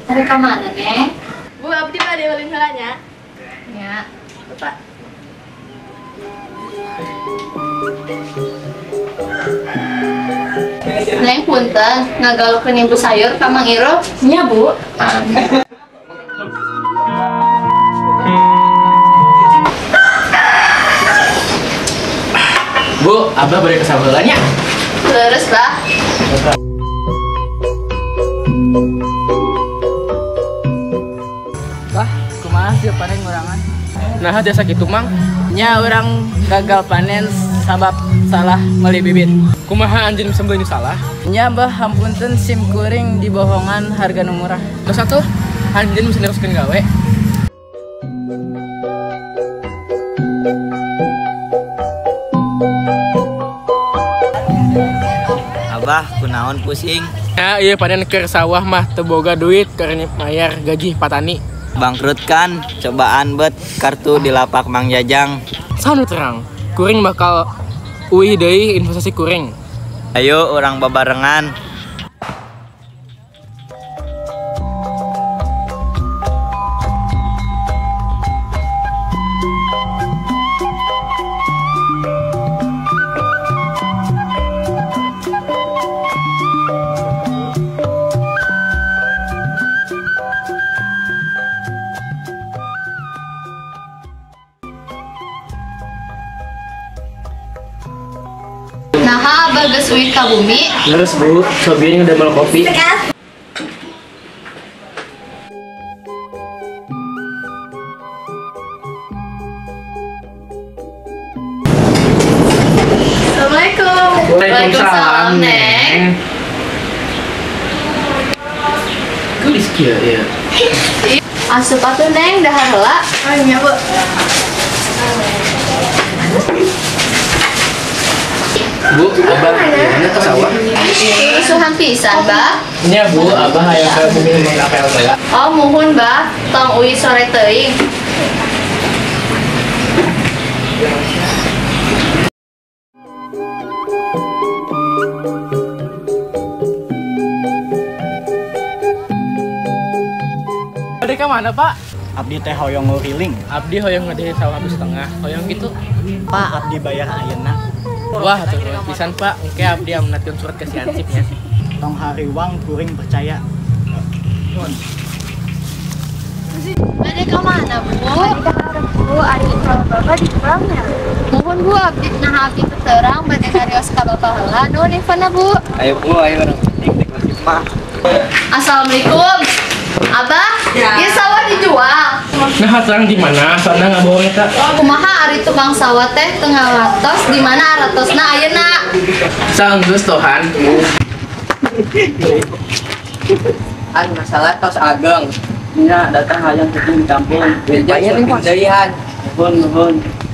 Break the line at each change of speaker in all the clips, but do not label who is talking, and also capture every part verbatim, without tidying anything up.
Dari kemana, Neng?
Bu, abdi mah dia paling salahnya.
Ya.
Bapak.
Neng punten, ngagalokeun ibu sayur ka Mang Iro.
Nya, Bu.
Bu, abah boleh kesabarannya?
Leres, Bah.
Wah, kumaha sih panen ngurangan?
Nah, jasa gitu mang.
Nya orang gagal panen sabab salah meuli bibit.
Kumaha anjeun sembelih salah?
Nya bah hampunten sim kuring dibohongan harga nu murah.
Terus atuh, anjeun mesti neruskeun gawe.
Abah, kunaon pusing?
Ya, iya panen keur sawah mah teu boga duit keur mayar gaji patani.
Bangkrut kan? Cobaan bet kartu di lapak Mang Jajang.
Sanu terang, kuring bakal uih deui investasi kuring.
Ayo orang babarengan.
Nah, abah geus uih ka bumi.
Terus Bu, sobirin udah mau kopi.
Assalamualaikum.
Waalaikumsalam,
Neng.
Gelis kieu ya.
Asup atuh, Neng, dahar heula.
Oh, iya, Bu.
Bu, abah gimana ke sawah?
Rusuhan pisan, Bah.
Nya Bu, abah hayang ke bumi mau apel heula.
Oh, muhun, Bah. Tong uih sore teuing.
Ade ka mana, Pak?
Abdi teh hoyong nguriling.
Abdi hoyong ngede sawah habis setengah. Hoyong gitu.
Pak, abdi bayar ayeuna.
Wah, tuh pisan Pak. Engke abdi amanatkeun surat ke si Ansipnya.
Tong hariwang kuring percaya.
Ade ka mana, Bu?
Bu, ari kalau Bapak di pulangnya.
Muhun, Bu, abdi nah abdi teu teurang bade ngarios ka Bapak heula. Nuhun infona, Bu.
Ayo Bu, ayo orang tik-tik masih mah.
Assalamualaikum. Abah, ieu sawah dijual.
Nah, terang di mana? Soalnya nggak bohong eta.
Kumaha ari tukang sawah teh teu ngawatos di mana aratosna ayeuna?
Sanggeus tohan.
An masalah tos ageng. Nya datang hayang kudu di kampung. Bayar nih deuihan.
Nuhun, nuhun.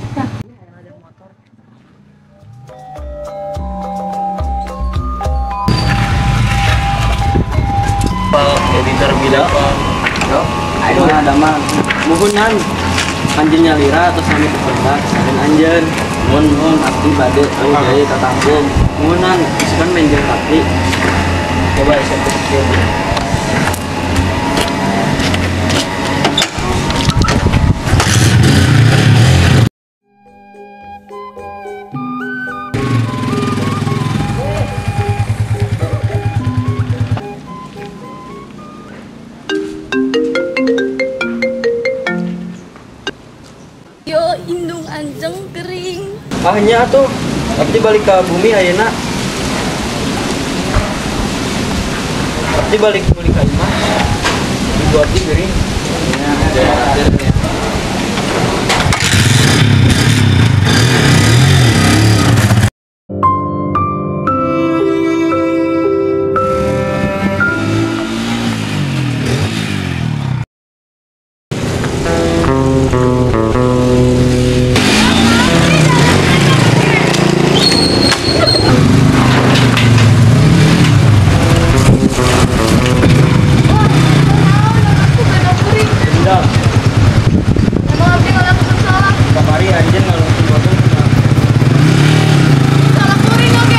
Editor bilang
Ayo ada mah. Muhunan. Anjeun nyalira atau sami kepada saling anjeun. Muhun muhun abdi bade euy deui ka kampung. Muhunan bisikan main jeung kaki. Coba saya pikir.
Yo, indung anjeng kering.
Ahnya tuh abdi balik ke bumi ayeuna. Abdi balik balik ka imah. Ibu abdi geuring.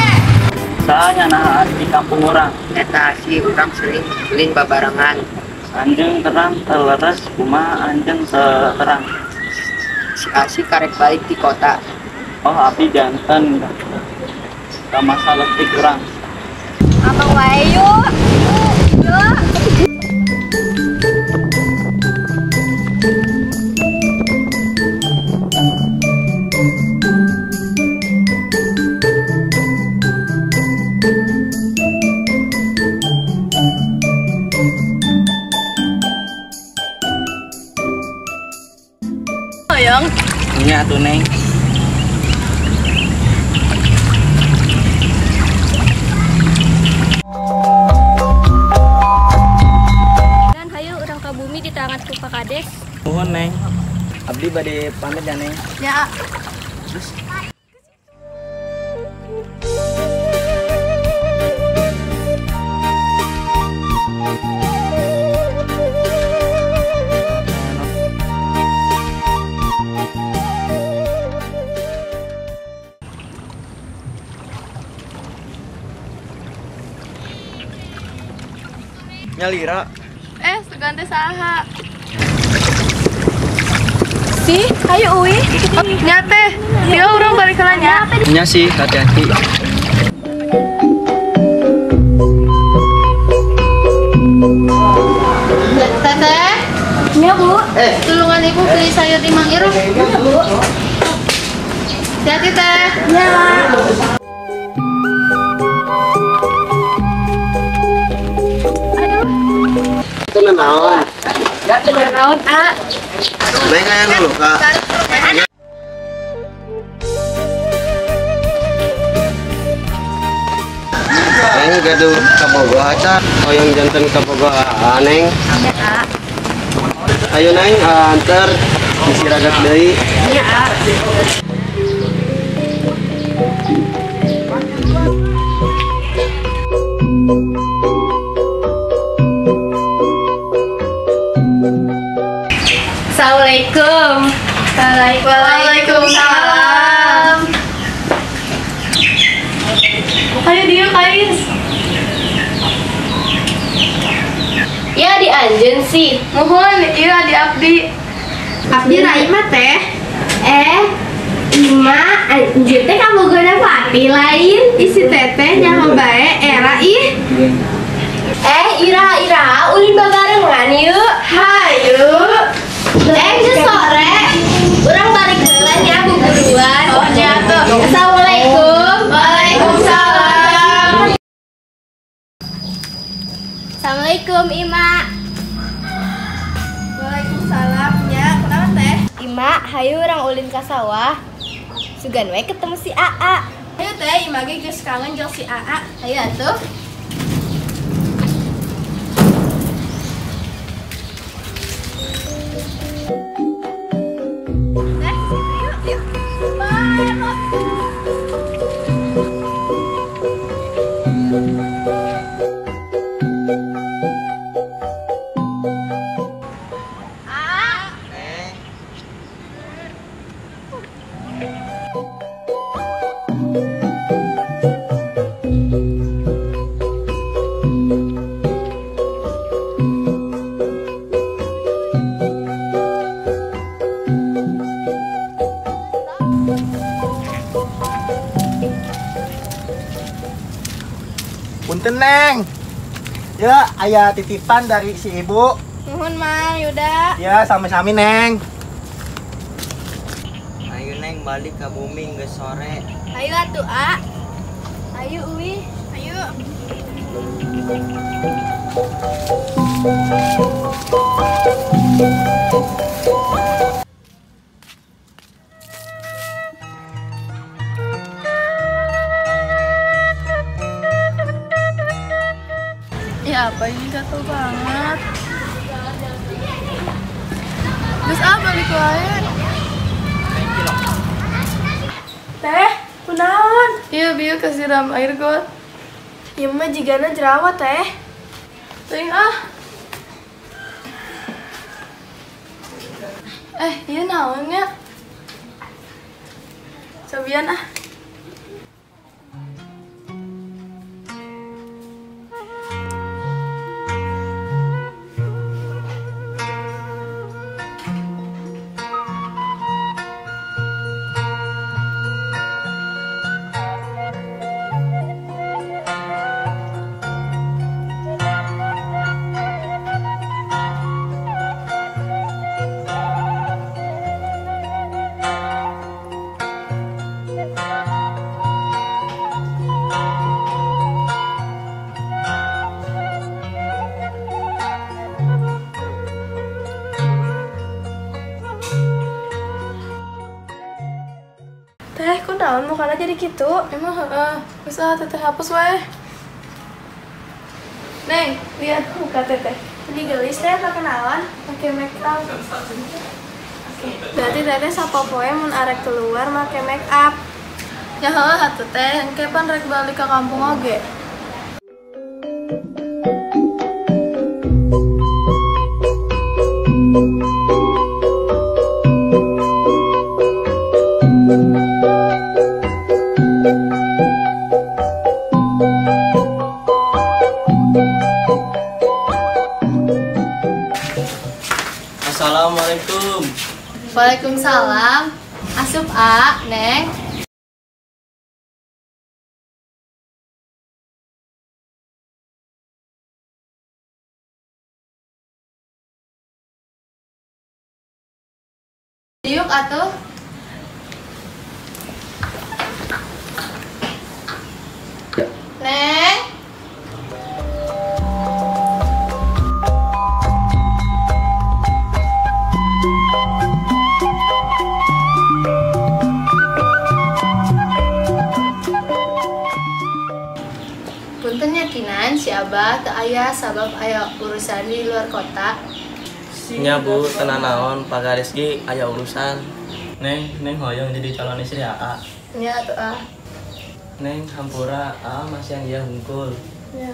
Soalnya nah di kampung orang eta si urang sering sering babarengan
Anjing terang teleres kumaha anjing terang.
Si Asih karek balik di kota.
Oh api jantan. Gak masalah tik urang.
Abang wae yuk. Yuk. Yang
Iya tuh Neng.
dan hayu urang ka bumi di tangan ku Pak Kades.
Nuhun Neng. Abdi bade pamit ya Neng.
Ya.
Nyalira.
Eh, segante saha. Si, ayo uwi. Nyate, dia urang balik kelanya.
Nya sih, hati-hati.
Teteh,
Iya, Bu.
eh, tulungan ibu beli sayur di Mang Irung. Iya, Bu. Hati-hati, Teh.
Ya.
Itu naon?
Ya, naon, A.
Neng aya nu luka. Neng gaduh kabogoh aca, hoyong janten kabogoh Neng. Ayo Neng, antar disiragat deui.
Assalamualaikum. Waalaikumsalam. Ayo dia Kais.
Ya, di Anjen sih.
Mohon iya di Abdi.
Abdi rai mah teh. Eh, Ima, anjir teh kamu gana pati lain. Isi teteh jangan bae era ih. Eh, Ira, Ira, ulin bagarengan yuk. Hayu. Eh, geus sore. Urang balik heula nya buburuan.
Oh, nya tuh.
Assalamualaikum.
Waalaikumsalam.
Assalamualaikum, Ima.
Waalaikumsalam. Ya, kenapa teh?
Ima, hayu urang ulin ka sawah. Sugan we ketemu si Aa.
Ayo teh, image geus kangen jeung si Aa.
Hayu atuh.
Punten Neng. Ya, ayah titipan dari si ibu.
Nuhun Mang Yuda.
Ya, sami-sami Neng.
Ayo Neng balik ke bumi geus sore.
Ayo atuh A. Ayo Uwi. Ayo. Ya apa ini gatel banget. Terus apa balik wae? Teh, kunaon? Iya, bieu kasiram air got. Ieu mah jigana jerawat teh. Teuing ah. Eh, ieu naon nya? Cobian ah. Kumaha jadi gitu? Emang heeh. Bisa teteh hapus weh. Neng, lihat muka teteh. Ini gelis teh pakai naon? Pakai make up. Oke. Berarti teteh sapopoe mun arek keluar make make up. Ya heuh atuh teh, engke pan rek balik ke kampung oge.
Assalamualaikum.
Waalaikumsalam. Asup A, Neng. Yuk atuh. Neng. Punten yakinan si Abah teu aya sabab aya urusan di luar kota.
Nya Bu, tenan naon pagaris ge aya urusan. Neng, Neng hoyong jadi calon istri A A.
Nya atuh ah.
Neng hampura A A masih yang dia hungkul.
Ya.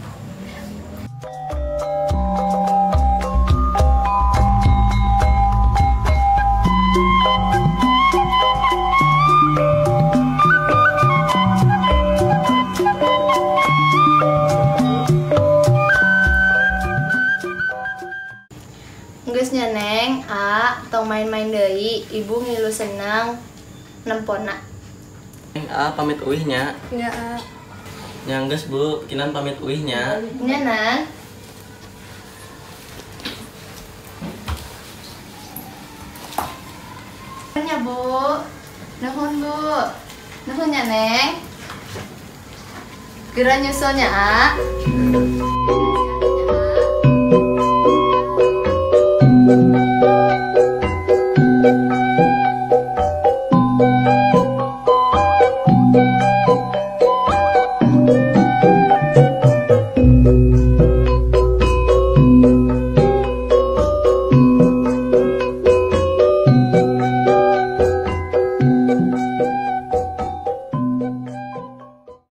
Geus nya Neng, A, tong main-main deui, ibu ngilu senang nempona.
Neng A pamit uihnya.
Ya ah.
Yang geus Bu, kinan pamit uihnya.
Nya Nang. Nya Bu. Nuhun Bu. Nuhun nya Neng. Geura nyusul nya A.